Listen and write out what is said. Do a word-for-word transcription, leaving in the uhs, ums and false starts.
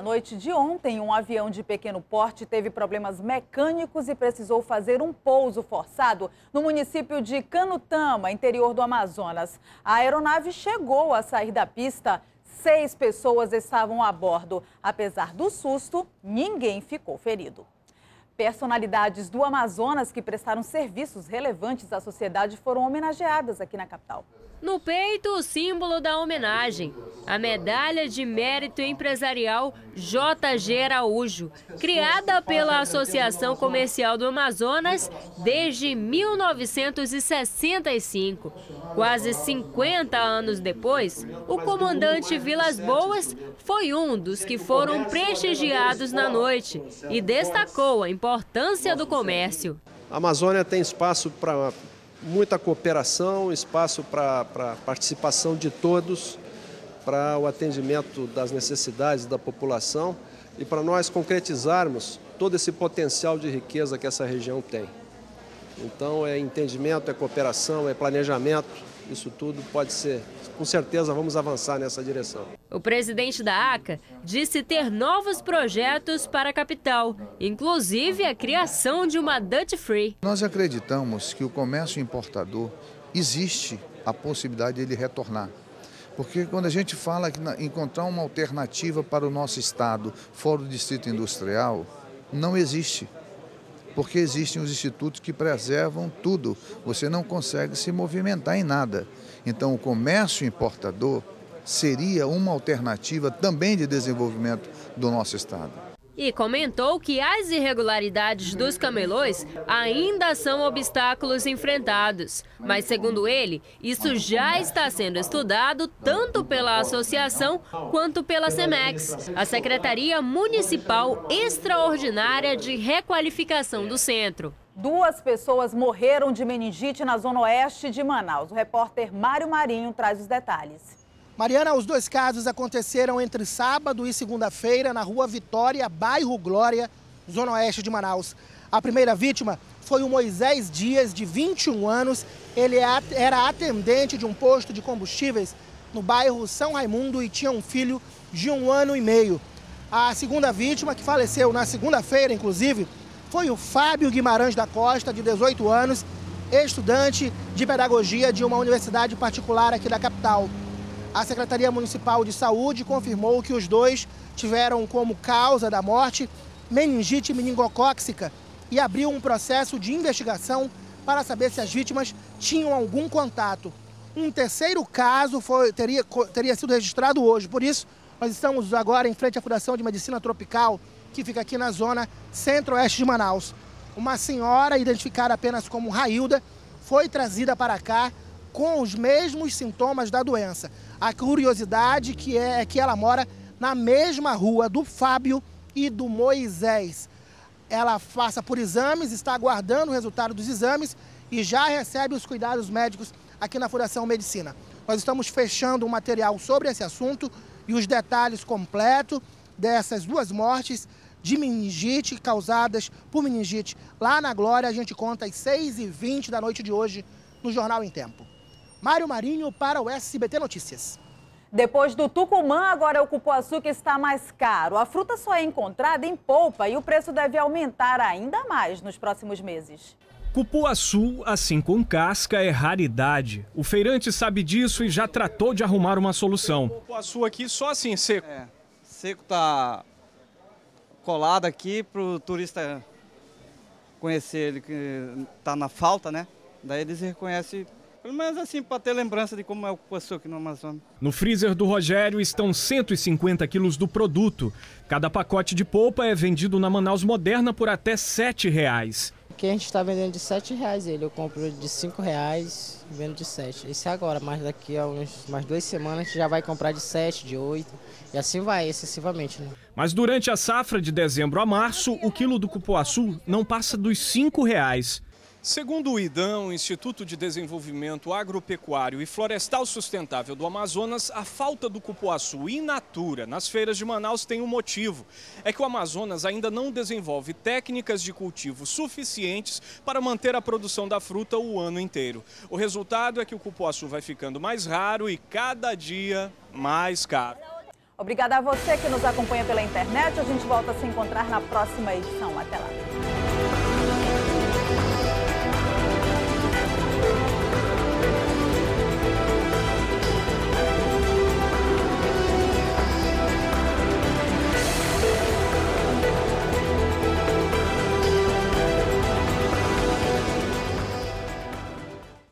noite de ontem, um avião de pequeno porte teve problemas mecânicos e precisou fazer um pouso forçado no município de Canutama, interior do Amazonas. A aeronave chegou a sair da pista. Seis pessoas estavam a bordo. Apesar do susto, ninguém ficou ferido. Personalidades do Amazonas que prestaram serviços relevantes à sociedade foram homenageadas aqui na capital. No peito, o símbolo da homenagem, a Medalha de Mérito Empresarial J G Araújo, criada pela Associação Comercial do Amazonas desde mil novecentos e sessenta e cinco. Quase cinquenta anos depois, o comandante Vilas Boas foi um dos que foram prestigiados na noite e destacou a importância do comércio. A Amazônia tem espaço para muita cooperação, espaço para a participação de todos, para o atendimento das necessidades da população e para nós concretizarmos todo esse potencial de riqueza que essa região tem. Então é entendimento, é cooperação, é planejamento, isso tudo pode ser, com certeza vamos avançar nessa direção. O presidente da ACA disse ter novos projetos para a capital, inclusive a criação de uma Duty Free. Nós acreditamos que o comércio importador existe a possibilidade dele retornar. Porque quando a gente fala que encontrar uma alternativa para o nosso estado fora do distrito industrial, não existe. Porque existem os institutos que preservam tudo. Você não consegue se movimentar em nada. Então, o comércio importador seria uma alternativa também de desenvolvimento do nosso estado. E comentou que as irregularidades dos camelôs ainda são obstáculos enfrentados. Mas, segundo ele, isso já está sendo estudado tanto pela associação quanto pela SEMEX, a Secretaria Municipal Extraordinária de Requalificação do Centro. Duas pessoas morreram de meningite na zona oeste de Manaus. O repórter Mário Marinho traz os detalhes. Mariana, os dois casos aconteceram entre sábado e segunda-feira na rua Vitória, bairro Glória, zona oeste de Manaus. A primeira vítima foi o Moisés Dias, de vinte e um anos. Ele era atendente de um posto de combustíveis no bairro São Raimundo e tinha um filho de um ano e meio. A segunda vítima, que faleceu na segunda-feira, inclusive, foi o Fábio Guimarães da Costa, de dezoito anos, estudante de pedagogia de uma universidade particular aqui da capital. A Secretaria Municipal de Saúde confirmou que os dois tiveram como causa da morte meningite meningocócica e abriu um processo de investigação para saber se as vítimas tinham algum contato. Um terceiro caso foi, teria, teria sido registrado hoje, por isso nós estamos agora em frente à Fundação de Medicina Tropical, que fica aqui na zona centro-oeste de Manaus. Uma senhora, identificada apenas como Railda, foi trazida para cá com os mesmos sintomas da doença. A curiosidade que é que ela mora na mesma rua do Fábio e do Moisés. Ela passa por exames, está aguardando o resultado dos exames e já recebe os cuidados médicos aqui na Fundação Medicina. Nós estamos fechando um material sobre esse assunto e os detalhes completos dessas duas mortes de meningite causadas por meningite lá na Glória. A gente conta às seis e vinte da noite de hoje no Jornal em Tempo. Mário Marinho para o S B T Notícias. Depois do tucumã, agora o cupuaçu que está mais caro. A fruta só é encontrada em polpa e o preço deve aumentar ainda mais nos próximos meses. Cupuaçu, assim com casca, é raridade. O feirante sabe disso e já tratou de arrumar uma solução. O cupuaçu aqui só assim, seco. É, seco tá colado aqui para o turista conhecer ele, que tá na falta, né? Daí eles reconhecem. Pelo menos assim, para ter lembrança de como é o cupuaçu aqui no Amazonas. No freezer do Rogério estão cento e cinquenta quilos do produto. Cada pacote de polpa é vendido na Manaus Moderna por até sete reais. Aqui a gente está vendendo de sete reais ele. Eu compro de cinco reais e vendo de sete. Isso é agora, mas daqui a uns, umas duas semanas a gente já vai comprar de sete, de oito. E assim vai, excessivamente, né? Mas durante a safra de dezembro a março, o quilo do cupuaçu não passa dos cinco reais. Segundo o IDAM, o Instituto de Desenvolvimento Agropecuário e Florestal Sustentável do Amazonas, a falta do cupuaçu in natura nas feiras de Manaus tem um motivo. É que o Amazonas ainda não desenvolve técnicas de cultivo suficientes para manter a produção da fruta o ano inteiro. O resultado é que o cupuaçu vai ficando mais raro e cada dia mais caro. Obrigada a você que nos acompanha pela internet. A gente volta a se encontrar na próxima edição. Até lá.